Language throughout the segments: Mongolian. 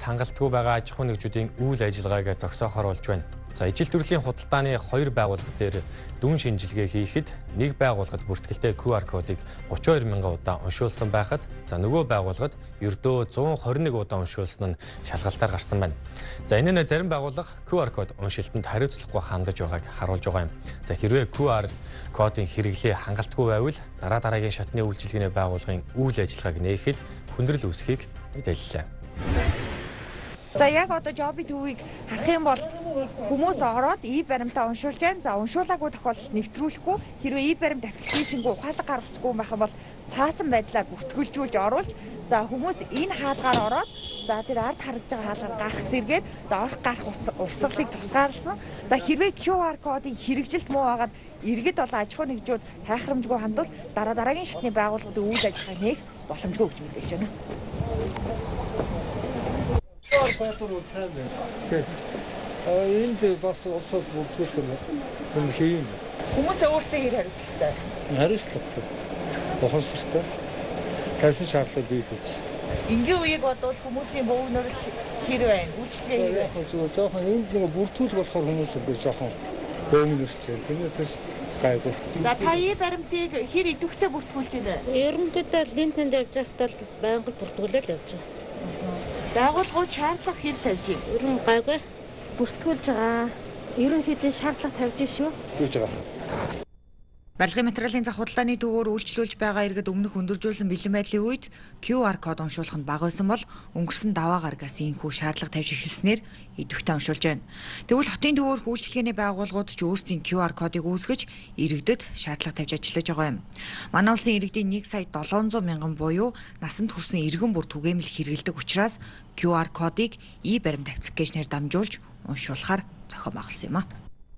хангалтгүй байгаа аж ахуй нэгжүүдийн үйл ажиллагааг зогсоохоор болж байна. За ижил төрлийн худалдааны 2 байгууллага дээр дүн шинжилгээ хийхэд нэг байгууллагад бүртгэлтэй QR кодыг 32,000 удаа уншуулсан байхад за нөгөө байгууллагад ердөө 121 удаа уншуулсан нь шалгалтаар гарсан байна. За энэ нь зарим байгууллага QR код уншилтанд хариуцлахгүй хандаж байгааг харуулж байгаа юм. За хэрвээ QR кодын хэрэглээ хангалтгүй байвал дараагийн шатны үйлчилгээний байгууллагын үйл ажиллагааг нээхэд хүндрэл үүсхийг мэдээллээ. За яг одоо жобын төвийг харах юм бол хүмүүс ороод И-Баримтаа уншуулж байна. За уншуулаагүй тохиолдолд нэвтрүүлэхгүй хэрвээ И-Баримт аппликэйшнгүй ухаалаг гаргахгүй байх юм бол цаасан байдлаар бүртгүүлжүүлж оруулж за хүмүүс энэ хаалгаар ороод за тэр ард харагдж байгаа хаалгаар гарах зэргээр за орох гарах урсгалыг тусгаарласан. За хэрвээ QR кодын хэрэгжилт муу байгаад иргэд болон аж ахуй нэгжүүд хайхрамжгүй хандвал дараагийн шатны байгууллагуудын үйл ажиллагааг нээх боломжгүй гэж мэдээлж байна. Энд бас улсад бүртгэнэ юм хийн. Хүмүүс өөрсдөө хэр хариуцлагатай? Хариуцлагатай. Бохомсортой. Тайсан шаардлага биелүүлж. Ингийн үеийг бодвол хүмүүсийн бөөгнөр хэр байна? Үйлчлэгээ хэр байна? Жоохон энд нэг бүртгүүл болохоор хүмүүс бүр жоохон бөөгнөрч байна. Тэрнээс гайгүй. За та И-Баримтыг хэр идэвхтэй бүртгүүлж байна? Ерөнхийдөө линтэнд явж байхдаа байнга бүртгүүлэл явж байна. Байгууллагууд шаардлага хэр тавьж байна? Ер нь гайгүй бүртгүүлж байгаа. Ерөнхийдөө шаардлага тавьж шүү. Тэгж байгаа. Барилгын материалын зах худалдааны төвөөр үйлчлүүлж байгаа иргэд өмнөх өндөржүүлсэн бэлэн байдлын үед QR код уншуулах нь бага байсан бол өнгөрсөн даваа гарагаас ийхүү шаардлага тавьж эхэлснээр идэвхтэй уншуулж байна. Тэгвэл хотын төвөөрх үйлчлэгээний байгууллагууд ч өөрсдийн QR кодыг үүсгэж иргэдэд шаардлага тавьж ажиллаж байгаа юм. Манай улсын иргэдийн 1,700,000 буюу насанд хүрсэн иргэн бүр түгээмэл хэрэгэлдэг учраас QR кодыг И-Баримт аппликэйшнээр дамжуулж уншуулахаар зохион байгуулсан юм а.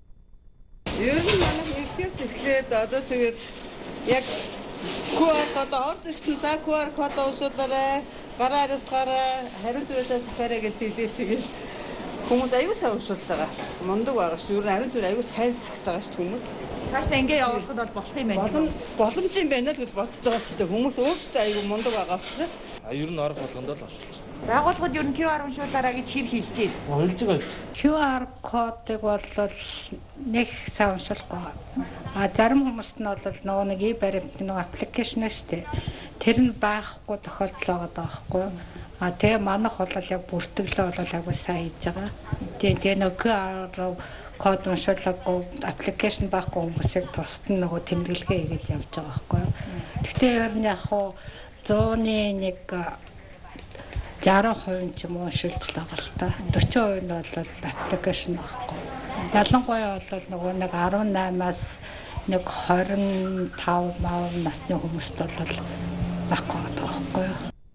Ер нь манай хэлхээс эхлээд одоо тэгээд яг QR код орж ирсэн за QR код уусуулаарай, гараа хариуцгаарай, хариу зүйлээс сахаарай гэж хэлээд хүмүүс аюу сайн уусуулж байгаа. Мундаг байгаа шүү. Ер нь хариу зүйл аюу сайн цагт байгаа шүү хүмүүс. Цаашдаа ингээ явуулахад бол болох юм байна. Боломж юм байна л гэж бодож байгаа шүү дээ. Хүмүүс өөрсдөө аюу мундаг байгаа учраас ер нь орох болгонд л оршуулж байгаа. Байгууллагууд ер нь QR уншуулаарай гэж хэр хэлж байна? Хэлж байгаа. QR кодыг бол нэг сайн уншуулахгүй. Зарим хүмүүст нь бол нөгөө нэг И-Баримт нөгөө аппликэйшн шүү дээ. Тэр нь байхгүй тохиолдол байгаа байхгүй. Тэгээ манайх бол яг бүртгэлээ бол агуу сайн хийж байгаа. Тэгээ нөгөө QR код уншуулаагүй аппликэйшн байхгүй хүмүүсийг тусад нь нөгөө тэмдэглэгээ хийгээд явж байгаа байхгүй. Гэхдээ ер нь яг хуу 101 60% ч юм уу уншилж л байгаа л та. 40% нь бол аппликэйшн байхгүй. Ялангуяа бол нөгөө нэг 18-аас нэг 25 насны хүмүүст бол байхгүй байгаа.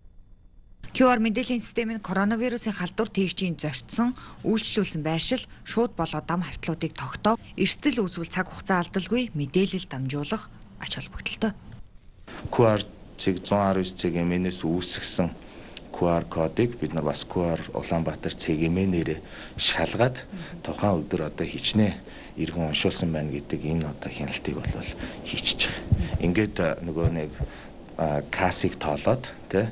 QR мэдээллийн системийн коронавирусын халдвар тээгчийн зорьтсон, үйлчлүүлсэн байршил, шууд болоо дам хавтлуудыг тогтоох, эрсдэл үүсвэл цаг хугацаа алдалгүй мэдээлэл дамжуулах ач холбогдолтой. QR цэг 119 цэг-ээс үүсгэсэн QR кодыг бид нар бас QR Улаанбаатар цэгийн шалгаад тухайн өдөр одоо хичнээн иргэн уншуулсан байна гэдэг энэ одоо хяналтыг бол хийчихэж байгаа. Ингээд нөгөө нэг кассыг тоолоод тэ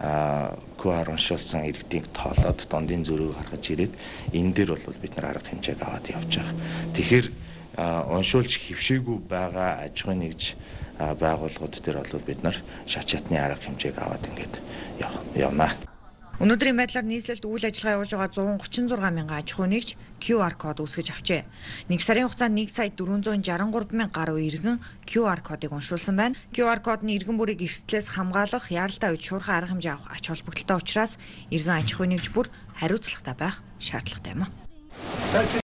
QR уншуулсан иргэдийг тоолоод дундын зөрүүг гаргаж ирээд энэ дээр бол бид нар арга хэмжээг аваад явж байгаа. Тэгэхээр уншуулж хөвшөөгүй байгаа аж ахуйн нэгж байгууллагууд дээр бол бид нар шат шатны арга хэмжээг аваад ингээд явна. Өнөөдрийн байдлаар нийслэлд үйл ажиллагаа явуулж байгаа 136,000 аж ахуй нэгж QR код үүсгэж авчээ. Нэг сарын хугацаанд 1,463,000 гаруй иргэн QR кодыг уншуулсан байна. QR код нь иргэн бүрийг эрсдлээс хамгаалах, яаралтай үед шуурхай арга хэмжээ авах ач холбогдолтой учраас иргэн аж ахуй нэгж бүр хариуцлагатай байх шаардлагатай юм а.